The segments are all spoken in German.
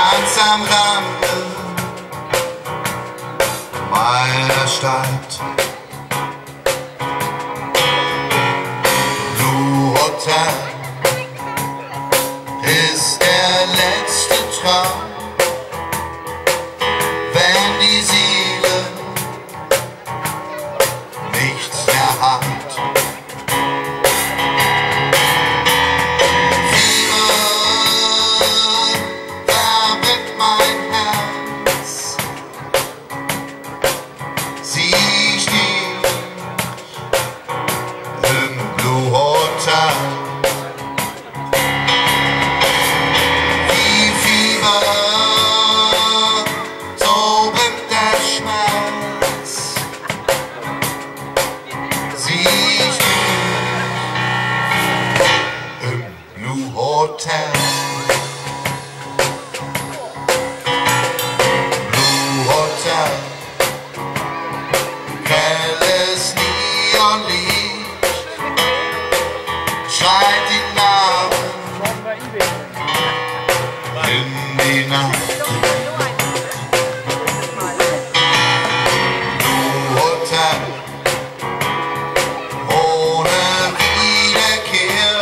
ganz am Rande meiner Stadt. Blue Hotel ist der letzte Traum, wenn die Seele nichts mehr hat. Hotel. Blue Hotel. Helles Neonlicht schreit die Namen in die Nacht. Blue Hotel. Ohne Wiederkehr.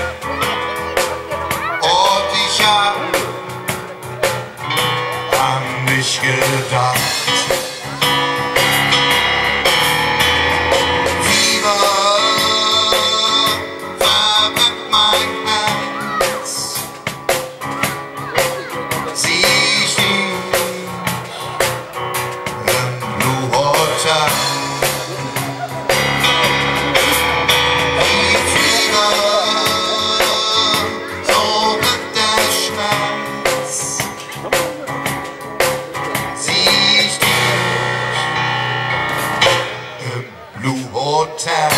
An mich gedacht. Fieber verbrennt mein Herz. Sieh ich dich im Blue Hotel. Wie Fieber, so wird der Schmerz. Blue Hotel.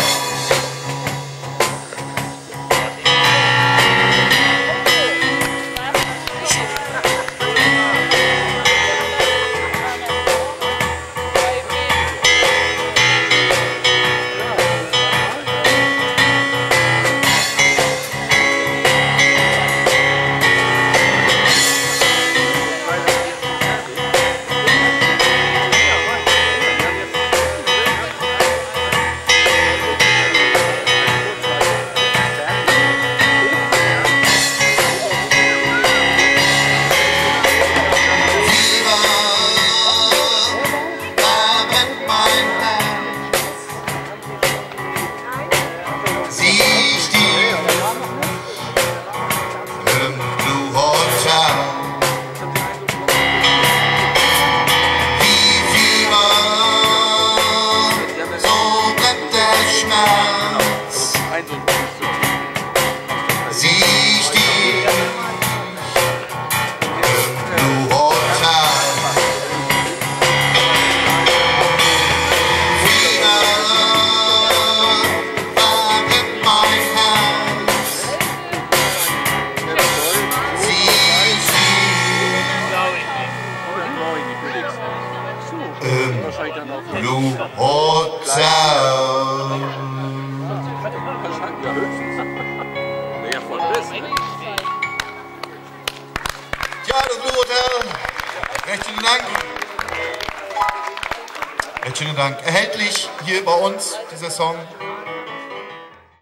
Blue Hotel. Ja, das Blue Hotel. Recht vielen Dank. Recht vielen Dank. Erhältlich hier bei uns, dieser Song.